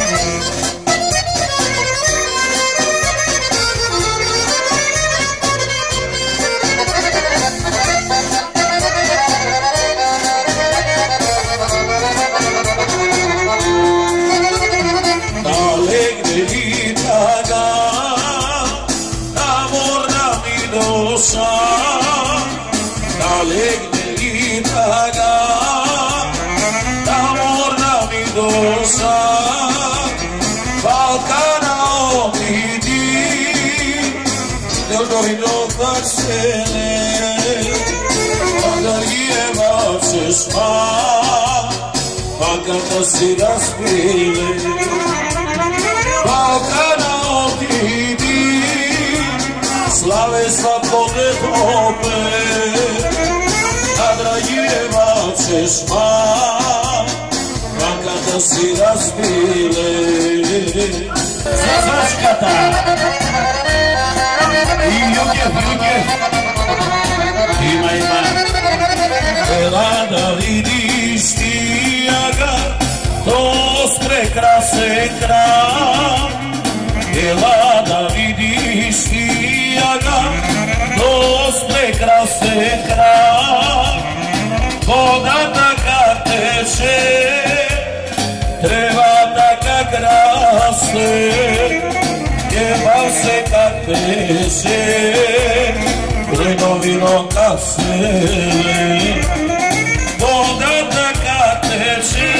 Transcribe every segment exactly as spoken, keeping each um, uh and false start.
Si raspile Balkana otidi Slave svakog Evrope Na Dragijeva češma Pa kada si raspile Zazaškata I Ljugev, Ljugev Ima, ima Ela da vidiš ti aga To prekrasen kraj Ela da vidiš ti aga To prekrasen kraj Voda taka teče Treba taka krase Jebal se kak teče Vino vino kase Voda taka teče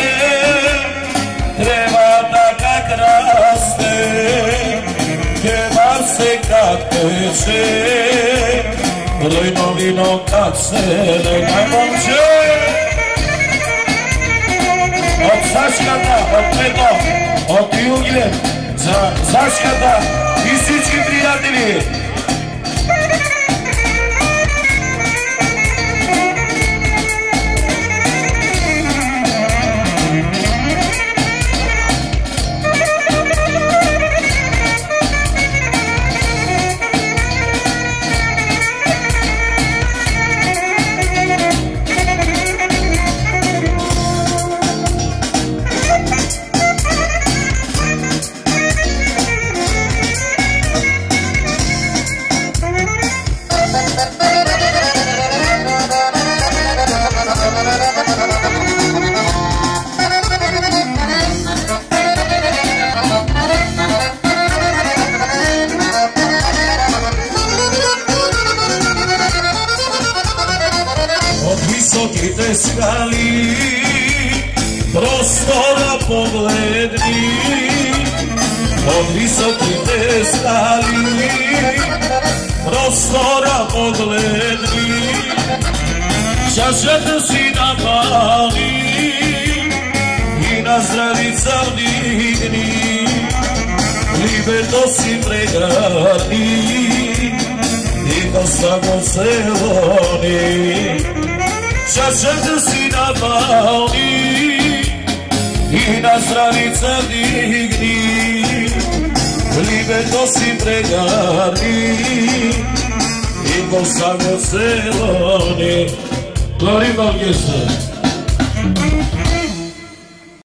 Treba taka krase Jebal se kak teče Vino vino kase Nekaj momče Od Saškata, od Peto, od Juglje, za Saškata i всички приятели. Високите скали простора погледни, от високите скали простора погледни, чашата си напали и на здравица вдигни, либето си прегърни и коста го се лони. Чашата си напълни и на здравица вдигни, либето си прегърни и коса го се лони. Глори Богеса!